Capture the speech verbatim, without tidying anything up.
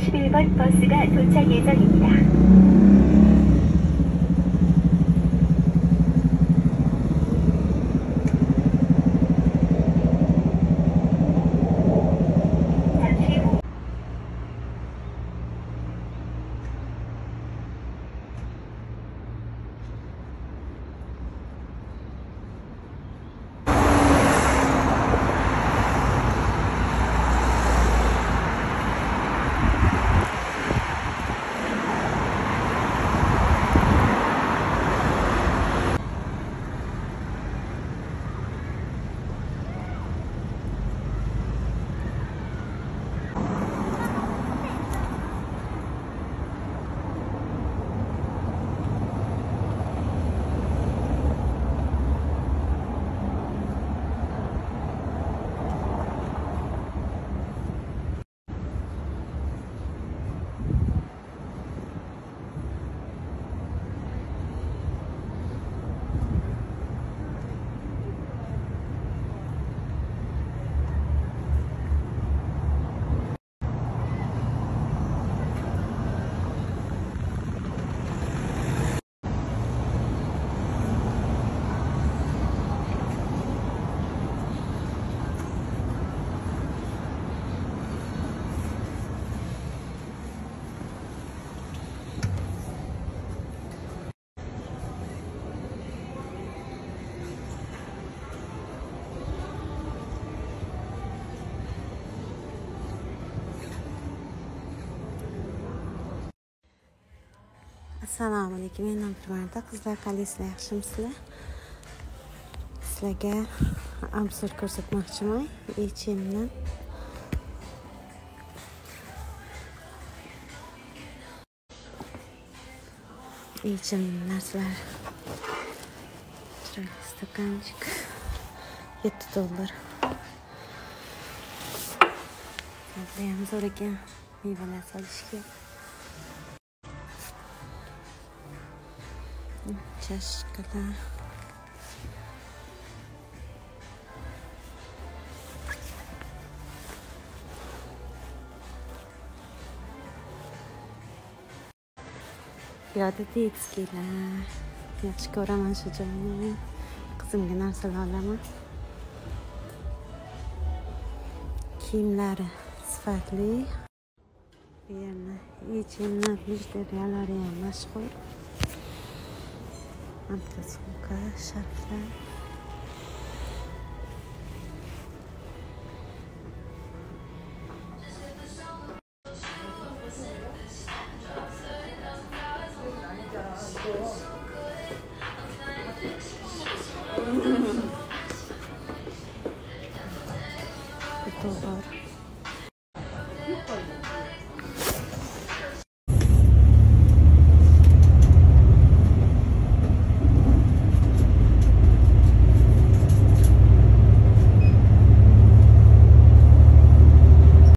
삼십일 번 버스가 도착 예정입니다. Assalomu alaykum. Men Nurmanda. Qizlar, qalaysizlar, yaxshimisizlar? Sizlarga obzor ko'rsatmoqchiman. Yechimdan yechim narsalar. Stakanchik yetti dollar. Ham zo'r ekan. Mevalar solishga. Chashkalar. Piyoda tetskilar. Yaxshi ko'raman shu joyni. Qizimga narsalar olaman. Kiyimlari sifatli. Bu yerda yechimlar, bijuteriyalari ham mashhur. Antiqa sumka, sharflar.